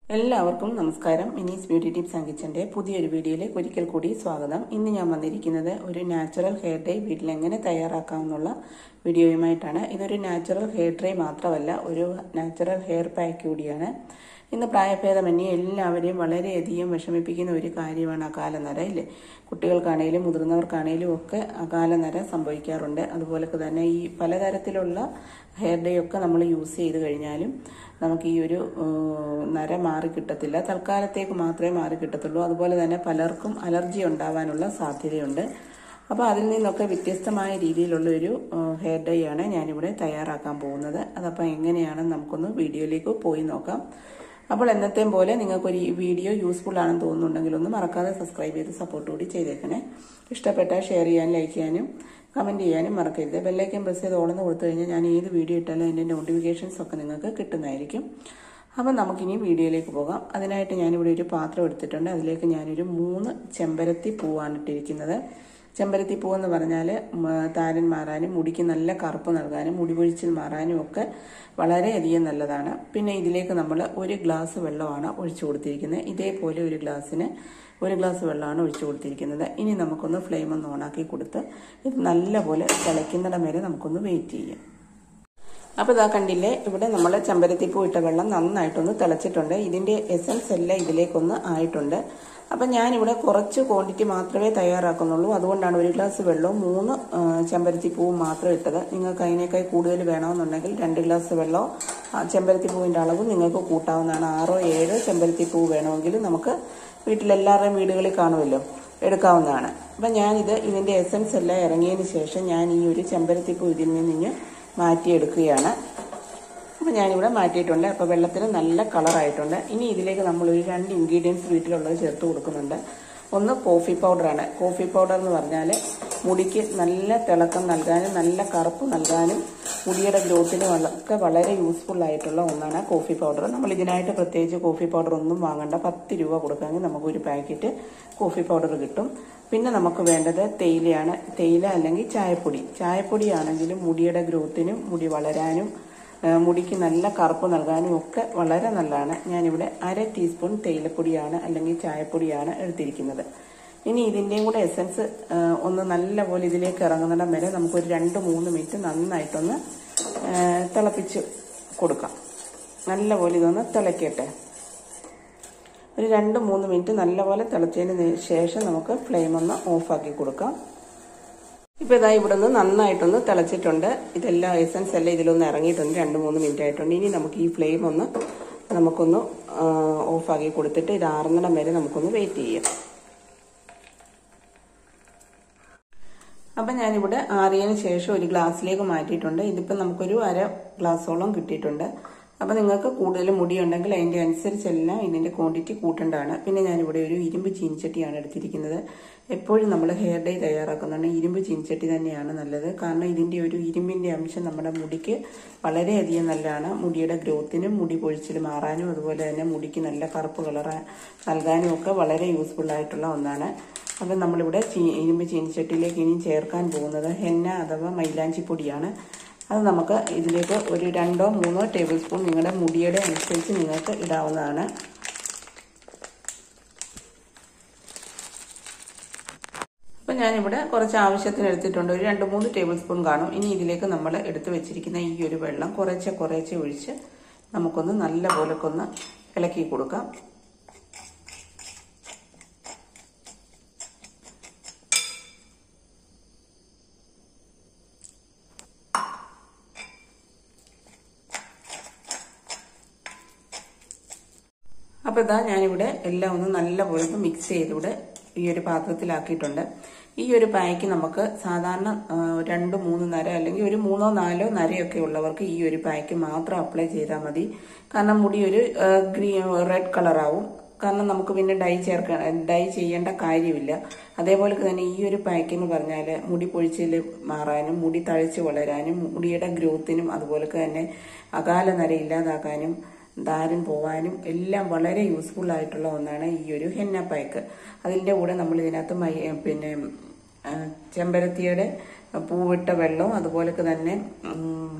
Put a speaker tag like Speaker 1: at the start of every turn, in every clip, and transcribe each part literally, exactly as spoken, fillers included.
Speaker 1: എല്ലാവർക്കും നമസ്കാരം. Mini's beauty tips and കിച്ചന്റെ പുതിയൊരു വീഡിയോയിലേക്ക് ഒരിക്കൽ കൂടി സ്വാഗതം. ഇന്ന് ഞാൻ വന്നിരിക്കുന്നത് ഒരു നാച്ചുറൽ ഹെയർ ഡൈ വീട്ടിൽ എങ്ങനെ തയ്യാറാക്കാമെന്നുള്ള വീഡിയോയുമായിട്ടാണ്. ഇതൊരു നാച്ചുറൽ ഹെയർ ഡൈ മാത്രമല്ല, ഒരു നാച്ചുറൽ ഹെയർ പാക്ക് കൂടിയാണ്. ഇന്ന് പ്രായഭേദമന്യേ എല്ലാവരെയും വളരെയധികം വിഷമിപ്പിക്കുന്ന ഒരു കാര്യമാണ് അകാലനര. ഇല്ലേ, കുട്ടികൾക്കാണേലും മുതിർന്നവർക്കാണേലും ഒക്കെ അകാലനര സംഭവിക്കാറുണ്ട്. അതുപോലെ തന്നെ ഈ പലതരത്തിലുള്ള ഹെയർ ഡൈ ഒക്കെ നമ്മൾ യൂസ് ചെയ്ത് കഴിഞ്ഞാലും നമുക്ക് ഈ ഒരു നര മാറി കിട്ടത്തില്ല. തൽക്കാലത്തേക്ക് മാത്രമേ മാറി കിട്ടത്തുള്ളൂ. അതുപോലെ തന്നെ പലർക്കും അലർജി ഉണ്ടാവാനുള്ള സാധ്യതയുണ്ട്. അപ്പോൾ അതിൽ നിന്നൊക്കെ വ്യത്യസ്തമായ രീതിയിലുള്ള ഒരു ഹെയർ ഡൈ ആണ് ഞാനിവിടെ തയ്യാറാക്കാൻ പോകുന്നത്. അതപ്പോൾ എങ്ങനെയാണെന്ന് നമുക്കൊന്ന് വീഡിയോയിലേക്ക് പോയി നോക്കാം. അപ്പോൾ എന്നത്തെയും പോലെ നിങ്ങൾക്കൊരു വീഡിയോ യൂസ്ഫുൾ ആണെന്ന് തോന്നുന്നുണ്ടെങ്കിൽ ഒന്ന് മറക്കാതെ സബ്സ്ക്രൈബ് ചെയ്ത് സപ്പോർട്ട് കൂടി ചെയ്തേക്കണേ. ഇഷ്ടപ്പെട്ടാൽ ഷെയർ ചെയ്യാനും ലൈക്ക് ചെയ്യാനും കമൻറ്റ് ചെയ്യാനും മറക്കരുത്. ബെല്ലൈക്കൻ പ്രസ് ചെയ്ത് ഓളെന്ന് കൊടുത്തു കഴിഞ്ഞാൽ ഞാൻ ഏത് വീഡിയോ ഇട്ടാലും അതിൻ്റെ നോട്ടിഫിക്കേഷൻസ് ഒക്കെ നിങ്ങൾക്ക് കിട്ടുന്നതായിരിക്കും. അപ്പം നമുക്കിനി വീഡിയോയിലേക്ക് പോകാം. അതിനായിട്ട് ഞാനിവിടെ ഒരു പാത്രം എടുത്തിട്ടുണ്ട്. അതിലേക്ക് ഞാനൊരു മൂന്ന് ചെമ്പരത്തി പൂവാണ് ഇട്ടിരിക്കുന്നത്. ചെമ്പരത്തി പൂവെന്ന് പറഞ്ഞാൽ താരൻ മാറാനും മുടിക്ക് നല്ല കറുപ്പ് നൽകാനും മുടി പൊഴിച്ചിൽ മാറാനും ഒക്കെ വളരെയധികം നല്ലതാണ്. പിന്നെ ഇതിലേക്ക് നമ്മൾ ഒരു ഗ്ലാസ് വെള്ളമാണ് ഒഴിച്ചു കൊടുത്തിരിക്കുന്നത്. ഇതേപോലെ ഒരു ഗ്ലാസ്സിന് ഒരു ഗ്ലാസ് വെള്ളമാണ് ഒഴിച്ചു കൊടുത്തിരിക്കുന്നത്. ഇനി നമുക്കൊന്ന് ഫ്ലെയിം ഒന്ന് ഓണാക്കി കൊടുത്ത് ഇത് നല്ലപോലെ തിളയ്ക്കുന്നിടം വരെ നമുക്കൊന്ന് വെയിറ്റ് ചെയ്യാം. അപ്പോൾ ഇതാ കണ്ടില്ലേ, ഇവിടെ നമ്മൾ ചെമ്പരത്തിപ്പൂ ഇട്ട വെള്ളം നന്നായിട്ടൊന്ന് തിളച്ചിട്ടുണ്ട്. ഇതിൻ്റെ എസൻസ് എല്ലാം ഇതിലേക്കൊന്ന് ആയിട്ടുണ്ട്. അപ്പം ഞാനിവിടെ കുറച്ച് ക്വാണ്ടിറ്റി മാത്രമേ തയ്യാറാക്കുന്നുള്ളൂ. അതുകൊണ്ടാണ് ഒരു ഗ്ലാസ് വെള്ളവും മൂന്ന് ചെമ്പരത്തിപ്പൂവും മാത്രം ഇട്ടത്. നിങ്ങൾക്ക് അതിനേക്കാൾ കൂടുതൽ വേണമെന്നുണ്ടെങ്കിൽ രണ്ട് ഗ്ലാസ് വെള്ളവും ചെമ്പരത്തിപ്പൂവിൻ്റെ അളവ് നിങ്ങൾക്ക് കൂട്ടാവുന്നതാണ്. ആറോ ഏഴോ ചെമ്പരത്തിപ്പൂ വേണമെങ്കിൽ നമുക്ക് വീട്ടിലെല്ലാവരുടെയും വീടുകളിൽ കാണുമല്ലോ, എടുക്കാവുന്നതാണ്. അപ്പം ഞാനിത് ഇതിൻ്റെ എസൻസ് എല്ലാം ഇറങ്ങിയതിന് ശേഷം ഞാൻ ഈ ഒരു ചെമ്പരത്തിപ്പൂ ഇതിൽ നിന്ന് മാറ്റിയെടുക്കുകയാണ്. അപ്പോൾ ഞാനിവിടെ മാറ്റിയിട്ടുണ്ട്. അപ്പോൾ വെള്ളത്തിന് നല്ല കളറായിട്ടുണ്ട്. ഇനി ഇതിലേക്ക് നമ്മളൊരു രണ്ട് ഇൻഗ്രീഡിയൻസ് വീട്ടിലുള്ളത് ചേർത്ത് കൊടുക്കുന്നുണ്ട്. ഒന്ന് കോഫി പൗഡറാണ്. കോഫി പൗഡർ എന്ന് പറഞ്ഞാൽ മുടിക്ക് നല്ല തിളക്കം നൽകാനും നല്ല കറുപ്പ് നൽകാനും മുടിയുടെ ഗ്രോത്തിനും ഒക്കെ വളരെ യൂസ്ഫുൾ ആയിട്ടുള്ള ഒന്നാണ് കോഫി പൗഡർ. നമ്മൾ ഇതിനായിട്ട് പ്രത്യേകിച്ച് കോഫി പൗഡർ ഒന്നും വാങ്ങണ്ട. പത്ത് രൂപ കൊടുക്കാമെങ്കിൽ നമുക്കൊരു പാക്കറ്റ് കോഫി പൗഡർ കിട്ടും. പിന്നെ നമുക്ക് വേണ്ടത് തേയിലയാണ്. തേയില അല്ലെങ്കിൽ ചായപ്പൊടി. ചായപ്പൊടി ആണെങ്കിലും മുടിയുടെ ഗ്രോത്തിനും മുടി വളരാനും മുടിക്ക് നല്ല കറുപ്പ് നൽകാനും ഒക്കെ വളരെ നല്ലതാണ്. ഞാനിവിടെ അര ടീസ്പൂൺ തേയിലപ്പൊടിയാണ് അല്ലെങ്കിൽ ചായപ്പൊടിയാണ് എടുത്തിരിക്കുന്നത്. ഇനി ഇതിൻ്റെയും കൂടെ എസൻസ് ഒന്ന് നല്ലപോലെ ഇതിലേക്ക് ഇറങ്ങുന്നിടം വരെ നമുക്കൊരു രണ്ട് മൂന്ന് മിനിറ്റ് നന്നായിട്ടൊന്ന് തിളപ്പിച്ച് കൊടുക്കാം. നല്ലപോലെ ഇതൊന്ന് തിളയ്ക്കട്ടെ. ഒരു രണ്ട് മൂന്ന് മിനിറ്റ് നല്ലപോലെ തിളച്ചതിന് ശേഷം നമുക്ക് ഫ്ലെയിം ഒന്ന് ഓഫാക്കി കൊടുക്കാം. ഇപ്പോൾ ഇതാ ഇവിടെ നിന്ന് നന്നായിട്ടൊന്ന് തിളച്ചിട്ടുണ്ട്. ഇതെല്ലാം എസൻസ് എല്ലാം ഇതിലൊന്ന് ഇറങ്ങിയിട്ടുണ്ട്. രണ്ട് മൂന്ന് മിനിറ്റ് ആയിട്ടുണ്ട്. ഇനി നമുക്ക് ഈ ഫ്ലെയിം ഒന്ന് നമുക്കൊന്ന് ഓഫാക്കി കൊടുത്തിട്ട് ഇത് ആറുന്നിടം വരെ നമുക്കൊന്ന് വെയിറ്റ് ചെയ്യാം. അപ്പം ഞാനിവിടെ ആറിയതിന് ശേഷം ഒരു ഗ്ലാസ്സിലേക്ക് മാറ്റിയിട്ടുണ്ട്. ഇതിപ്പോൾ നമുക്കൊരു അര ഗ്ലാസോളം കിട്ടിയിട്ടുണ്ട്. അപ്പം നിങ്ങൾക്ക് കൂടുതൽ മുടിയുണ്ടെങ്കിൽ അതിൻ്റെ അനുസരിച്ചെല്ലാം ഇതിൻ്റെ ക്വാണ്ടിറ്റി കൂട്ടേണ്ടതാണ്. പിന്നെ ഞാനിവിടെ ഒരു ഇരുമ്പ് ചീനിച്ചട്ടിയാണ് എടുത്തിരിക്കുന്നത്. എപ്പോഴും നമ്മൾ ഹെയർ ഡൈ തയ്യാറാക്കുന്നുണ്ട് ഇരുമ്പ് ചീനിച്ചട്ടി തന്നെയാണ് നല്ലത്. കാരണം ഇതിൻ്റെ ഒരു ഇരുമ്പിൻ്റെ അംശം നമ്മുടെ മുടിക്ക് വളരെയധികം നല്ലതാണ്. മുടിയുടെ ഗ്രോത്തിനും മുടി പൊഴിച്ചിൽ മാറാനും അതുപോലെ തന്നെ മുടിക്ക് നല്ല കറുപ്പ് കളർ നൽകാനും ഒക്കെ വളരെ യൂസ്ഫുൾ ആയിട്ടുള്ള ഒന്നാണ്. അപ്പം നമ്മളിവിടെ ചീ ഇരുമ്പ് ചീനിച്ചട്ടിയിലേക്ക് ഇനി ചേർക്കാൻ പോകുന്നത് ഹെന്ന അഥവാ മൈലാഞ്ചി പൊടിയാണ്. അത് നമുക്ക് ഇതിലേക്ക് ഒരു രണ്ടോ മൂന്നോ ടേബിൾ സ്പൂൺ നിങ്ങളുടെ മുടിയുടെ അനുസരിച്ച് നിങ്ങൾക്ക് ഇടാവുന്നതാണ്. അപ്പം ഞാനിവിടെ കുറച്ച് ആവശ്യത്തിന് എടുത്തിട്ടുണ്ട്. ഒരു രണ്ട് മൂന്ന് ടേബിൾ സ്പൂൺ കാണും. ഇനി ഇതിലേക്ക് നമ്മൾ എടുത്ത് വെച്ചിരിക്കുന്ന ഈ ഒരു വെള്ളം കുറേശ്ശെ കുറേശ്ശെ ഒഴിച്ച് നമുക്കൊന്ന് നല്ല പോലൊക്കെ ഒന്ന് ഇളക്കി കൊടുക്കാം. അപ്പോൾ ഇതാ ഞാനിവിടെ എല്ലാം ഒന്ന് നല്ലപോലെ മിക്സ് ചെയ്തിവിടെ ഈ ഒരു പാത്രത്തിലാക്കിയിട്ടുണ്ട്. ഈ ഒരു പായ്ക്ക് നമുക്ക് സാധാരണ രണ്ട് മൂന്ന് നര അല്ലെങ്കിൽ ഒരു മൂന്നോ നാലോ നരയൊക്കെ ഉള്ളവർക്ക് ഈ ഒരു പായ്ക്ക് മാത്രം അപ്ലൈ ചെയ്താൽ മതി. കാരണം മുടി ഒരു ഗ്രീൻ റെഡ് കളറാവും. കാരണം നമുക്ക് പിന്നെ ഡൈ ചേർക്കാൻ ഡൈ ചെയ്യേണ്ട കാര്യമില്ല. അതേപോലെ തന്നെ ഈ ഒരു പായ്ക്ക് എന്ന് പറഞ്ഞാൽ മുടി പൊഴിച്ചിൽ മാറാനും മുടി തഴച്ച് വളരാനും മുടിയുടെ ഗ്രോത്തിനും അതുപോലെ തന്നെ അകാല നര ഇല്ലാതാക്കാനും താരൻ പോവാനും എല്ലാം വളരെ യൂസ്ഫുൾ ആയിട്ടുള്ള ഒന്നാണ് ഈ ഒരു ഹെന്ന പാക്ക്. അതിൻ്റെ കൂടെ നമ്മൾ ഇതിനകത്ത് മൈ പിന്നെ ചെമ്പരത്തിയുടെ പൂവിട്ട വെള്ളവും അതുപോലെ തന്നെ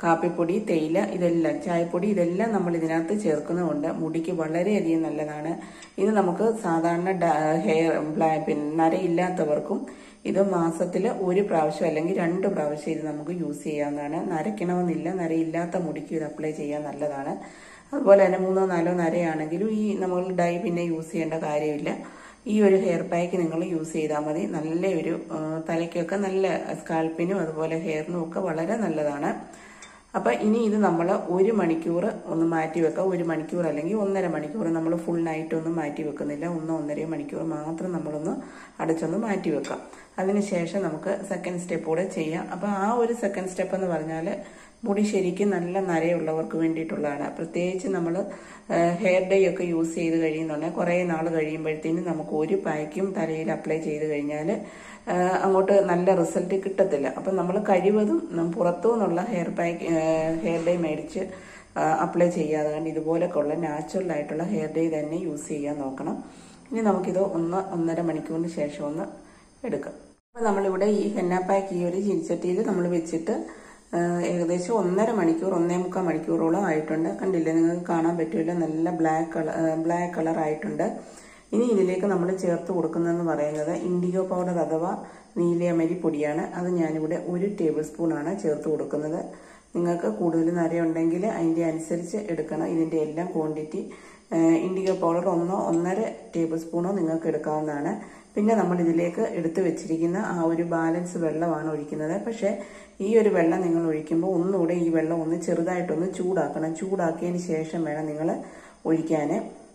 Speaker 1: കാപ്പിപ്പൊടി, തേയില, ഇതെല്ലാം ചായപ്പൊടി ഇതെല്ലാം നമ്മൾ ഇതിനകത്ത് ചേർക്കുന്നതുകൊണ്ട് മുടിക്ക് വളരെയധികം നല്ലതാണ്. ഇത് നമുക്ക് സാധാരണ ഹെയർ പിന്നെ നരയില്ലാത്തവർക്കും ഇത് മാസത്തിൽ ഒരു പ്രാവശ്യം അല്ലെങ്കിൽ രണ്ട് പ്രാവശ്യം ഇത് നമുക്ക് യൂസ് ചെയ്യാവുന്നതാണ്. നരയ്ക്കണമെന്നില്ല, നരയില്ലാത്ത മുടിക്ക് ഇത് അപ്ലൈ ചെയ്യാൻ നല്ലതാണ്. അതുപോലെ തന്നെ മൂന്നോ നാലോ നരയാണെങ്കിലും ഈ നമ്മൾ ഡൈ പിന്നെ യൂസ് ചെയ്യേണ്ട കാര്യമില്ല. ഈ ഒരു ഹെയർ പാക്ക് നിങ്ങൾ യൂസ് ചെയ്താൽ മതി. നല്ല ഒരു തലയ്ക്കൊക്കെ നല്ല സ്കാൽപ്പിനും അതുപോലെ ഹെയറിനും ഒക്കെ വളരെ നല്ലതാണ്. അപ്പം ഇനി ഇത് നമ്മൾ ഒരു മണിക്കൂർ ഒന്ന് മാറ്റി വെക്കാം. ഒരു മണിക്കൂർ അല്ലെങ്കിൽ ഒന്നര മണിക്കൂർ നമ്മൾ ഫുൾ നൈറ്റ് ഒന്നും മാറ്റി വെക്കുന്നില്ല. ഒന്നോ ഒന്നര മണിക്കൂർ മാത്രം നമ്മളൊന്ന് അടച്ചൊന്ന് മാറ്റി വെക്കാം. അതിനുശേഷം നമുക്ക് സെക്കൻഡ് സ്റ്റെപ്പ് കൂടെ ചെയ്യാം. അപ്പം ആ ഒരു സെക്കൻഡ് സ്റ്റെപ്പ് എന്ന് പറഞ്ഞാൽ മുടി ശരിക്കും നല്ല നരയുള്ളവർക്ക് വേണ്ടിയിട്ടുള്ളതാണ്. പ്രത്യേകിച്ച് നമ്മൾ ഹെയർ ഡൈ ഒക്കെ യൂസ് ചെയ്ത് കഴിയുന്നുണ്ടെങ്കിൽ കുറേ നാൾ കഴിയുമ്പോഴത്തേനും നമുക്ക് ഒരു പാക്കും തലയിൽ അപ്ലൈ ചെയ്ത് കഴിഞ്ഞാൽ അങ്ങോട്ട് നല്ല റിസൾട്ട് കിട്ടത്തില്ല. അപ്പം നമ്മൾ കഴിവതും പുറത്തു നിന്നുള്ള ഹെയർ പാക്ക് ഹെയർ ഡൈ മേടിച്ച് അപ്ലൈ ചെയ്യാതെ കണ്ട് ഇതുപോലൊക്കെയുള്ള നാച്ചുറൽ ആയിട്ടുള്ള ഹെയർ ഡൈ തന്നെ യൂസ് ചെയ്യാൻ നോക്കണം. ഇനി നമുക്കിത് ഒന്ന് ഒന്നര മണിക്കൂറിന് ശേഷം ഒന്ന് എടുക്കാം. അപ്പം നമ്മളിവിടെ ഈ ഹെന്ന പാക്ക് ഈ ഒരു ചീനിച്ചട്ടിയിൽ നമ്മൾ വെച്ചിട്ട് ഏകദേശം ഒന്നര മണിക്കൂർ ഒന്നേ മുക്കാൽ മണിക്കൂറോളം ആയിട്ടുണ്ട്. കണ്ടില്ലേ, നിങ്ങൾക്ക് കാണാൻ പറ്റില്ല, നല്ല ബ്ലാക്ക് കളർ ബ്ലാക്ക് കളർ ആയിട്ടുണ്ട്. ഇനി ഇതിലേക്ക് നമ്മൾ ചേർത്ത് കൊടുക്കുന്നതെന്ന് പറയുന്നത് ഇൻഡിഗോ പൗഡർ അഥവാ നീലയമരി പൊടിയാണ്. അത് ഞാനിവിടെ ഒരു ടേബിൾ സ്പൂണാണ് ചേർത്ത് കൊടുക്കുന്നത്. നിങ്ങൾക്ക് കൂടുതൽ നരയുണ്ടെങ്കിൽ അതിൻ്റെ അനുസരിച്ച് എടുക്കണം. ഇതിൻ്റെ എല്ലാം ക്വാണ്ടിറ്റി ഇൻഡിഗോ പൗഡർ ഒന്നോ ഒന്നര ടേബിൾ സ്പൂണോ നിങ്ങൾക്ക് എടുക്കാവുന്നതാണ്. പിന്നെ നമ്മൾ ഇതിലേക്ക് എടുത്തു വെച്ചിരിക്കുന്ന ആ ഒരു ബാലൻസ് വെള്ളമാണ് ഒഴിക്കുന്നത്. പക്ഷേ ഈ ഒരു വെള്ളം നിങ്ങൾ ഒഴിക്കുമ്പോൾ ഒന്നുകൂടെ ഈ വെള്ളം ഒന്ന് ചെറുതായിട്ടൊന്ന് ചൂടാക്കണം. ചൂടാക്കിയതിന് ശേഷം വേണം നിങ്ങൾ ഒഴിക്കാൻ.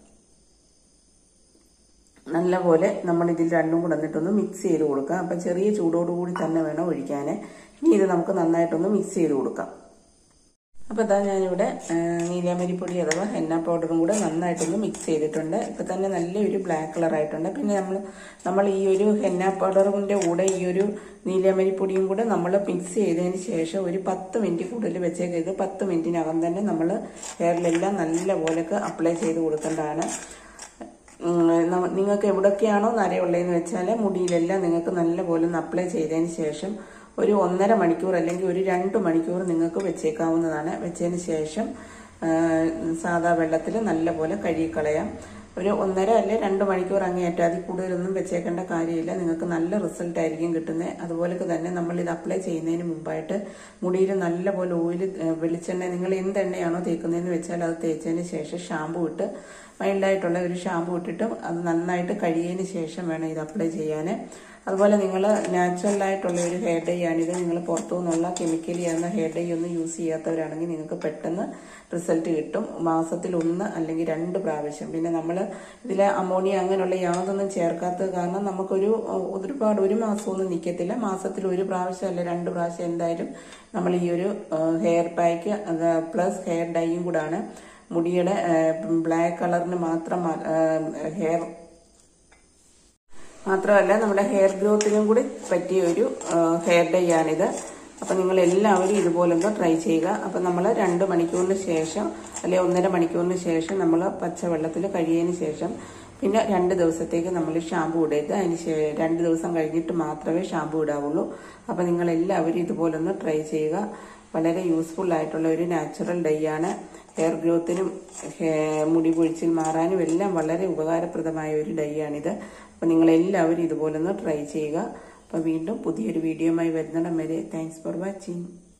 Speaker 1: നല്ലപോലെ നമ്മൾ ഇതിൽ രണ്ടും കൂടെ എന്നിട്ടൊന്ന് മിക്സ് ചെയ്ത് കൊടുക്കാം. അപ്പം ചെറിയ ചൂടോടുകൂടി തന്നെ വേണം ഒഴിക്കാൻ. ഇനി ഇത് നമുക്ക് നന്നായിട്ടൊന്ന് മിക്സ് ചെയ്ത് കൊടുക്കാം. അപ്പോൾ ഇതാ ഞാനിവിടെ നീലാമരിപ്പൊടി അഥവാ ഹെന്ന പൗഡറും കൂടെ നന്നായിട്ടൊന്ന് മിക്സ് ചെയ്തിട്ടുണ്ട്. ഇപ്പം തന്നെ നല്ലൊരു ബ്ലാക്ക് കളറായിട്ടുണ്ട്. പിന്നെ നമ്മൾ നമ്മൾ ഈ ഒരു ഹെന്ന പൗഡറിൻ്റെ കൂടെ ഈ ഒരു നീലാമരിപ്പൊടിയും കൂടെ നമ്മൾ മിക്സ് ചെയ്തതിന് ശേഷം ഒരു പത്ത് മിനിറ്റ് കൂടുതൽ വെച്ചേക്ക്. ഇത് പത്ത് മിനിറ്റിനകം തന്നെ നമ്മൾ ഹെയറിലെല്ലാം നല്ലപോലെയൊക്കെ അപ്ലൈ ചെയ്ത് കൊടുക്കേണ്ടതാണ്. നിങ്ങൾക്ക് എവിടെയൊക്കെയാണോ നരയുള്ളതെന്ന് വെച്ചാൽ മുടിയിലെല്ലാം നിങ്ങൾക്ക് നല്ലപോലെ ഒന്ന് അപ്ലൈ ചെയ്തതിന് ശേഷം ഒരു ഒന്നര മണിക്കൂർ അല്ലെങ്കിൽ ഒരു രണ്ട് മണിക്കൂർ നിങ്ങൾക്ക് വെച്ചേക്കാവുന്നതാണ്. വെച്ചതിന് ശേഷം സാധാ വെള്ളത്തിൽ നല്ലപോലെ കഴുകിക്കളയാം. ഒരു ഒന്നര അല്ലെ രണ്ട് മണിക്കൂർ അങ്ങേയറ്റം, അതിൽ കൂടുതലൊന്നും വെച്ചേക്കേണ്ട കാര്യമില്ല. നിങ്ങൾക്ക് നല്ല റിസൾട്ട് ആയിരിക്കും കിട്ടുന്നത്. അതുപോലെ തന്നെ നമ്മൾ ഇത് അപ്ലൈ ചെയ്യുന്നതിന് മുമ്പായിട്ട് മുടിയിൽ നല്ലപോലെ ഓയിൽ വെളിച്ചെണ്ണ നിങ്ങൾ എന്തെണ്ണയാണോ തേക്കുന്നതെന്ന് വെച്ചാൽ അത് തേച്ചതിന് ശേഷം ഷാമ്പു ഇട്ട് മൈൽഡായിട്ടുള്ള ഒരു ഷാമ്പു ഇട്ടിട്ട് അത് നന്നായിട്ട് കഴുകിയതിന് ശേഷം വേണം ഇത് അപ്ലൈ ചെയ്യാൻ. അതുപോലെ നിങ്ങൾ നാച്ചുറലായിട്ടുള്ള ഒരു ഹെയർ ഡൈ ആണിത്. നിങ്ങൾ പുറത്തു നിന്നുള്ള കെമിക്കലി ആയിരുന്ന ഹെയർ ഡൈ ഒന്നും യൂസ് ചെയ്യാത്തവരാണെങ്കിൽ നിങ്ങൾക്ക് പെട്ടെന്ന് റിസൾട്ട് കിട്ടും. മാസത്തിൽ ഒന്ന് അല്ലെങ്കിൽ രണ്ട് പ്രാവശ്യം. പിന്നെ നമ്മൾ ഇതിൽ അമോണിയ അങ്ങനെയുള്ള യാതൊന്നും ചേർക്കാത്തത് കാരണം നമുക്കൊരു ഒരുപാട് ഒരു മാസമൊന്നും നിൽക്കത്തില്ല. മാസത്തിൽ ഒരു പ്രാവശ്യം അല്ല രണ്ട് പ്രാവശ്യം എന്തായാലും നമ്മൾ ഈ ഒരു ഹെയർ പാക്ക് പ്ലസ് ഹെയർ ഡൈയും കൂടാണ് മുടിയുടെ ബ്ലാക്ക് കളറിന് മാത്രം ഹെയർ മാത്രമല്ല നമ്മുടെ ഹെയർ ഗ്രോത്തിനും കൂടി പറ്റിയ ഒരു ഹെയർ ഡൈ ആണിത്. അപ്പം നിങ്ങൾ എല്ലാവരും ഇതുപോലൊന്ന് ട്രൈ ചെയ്യുക. അപ്പം നമ്മൾ രണ്ട് മണിക്കൂറിന് ശേഷം അല്ലെങ്കിൽ ഒന്നര മണിക്കൂറിന് ശേഷം നമ്മൾ പച്ചവെള്ളത്തിൽ കഴിയതിന് ശേഷം പിന്നെ രണ്ട് ദിവസത്തേക്ക് നമ്മൾ ഷാമ്പു ഇടരുത്. അതിന് രണ്ട് ദിവസം കഴിഞ്ഞിട്ട് മാത്രമേ ഷാമ്പു ഇടാവുള്ളൂ. അപ്പം നിങ്ങൾ എല്ലാവരും ഇതുപോലൊന്ന് ട്രൈ ചെയ്യുക. വളരെ യൂസ്ഫുൾ ആയിട്ടുള്ള ഒരു നാച്ചുറൽ ഡൈ ആണ്. ഹെയർ ഗ്രോത്തിനും മുടി പൊഴിച്ചിൽ മാറാനും എല്ലാം വളരെ ഉപകാരപ്രദമായ ഒരു ഡൈ ആണിത്. അപ്പം നിങ്ങളെല്ലാവരും ഇതുപോലൊന്ന് ട്രൈ ചെയ്യുക. അപ്പം വീണ്ടും പുതിയൊരു വീഡിയോയുമായി വരുന്നിടം വരെ താങ്ക്സ് ഫോർ വാച്ചിങ്.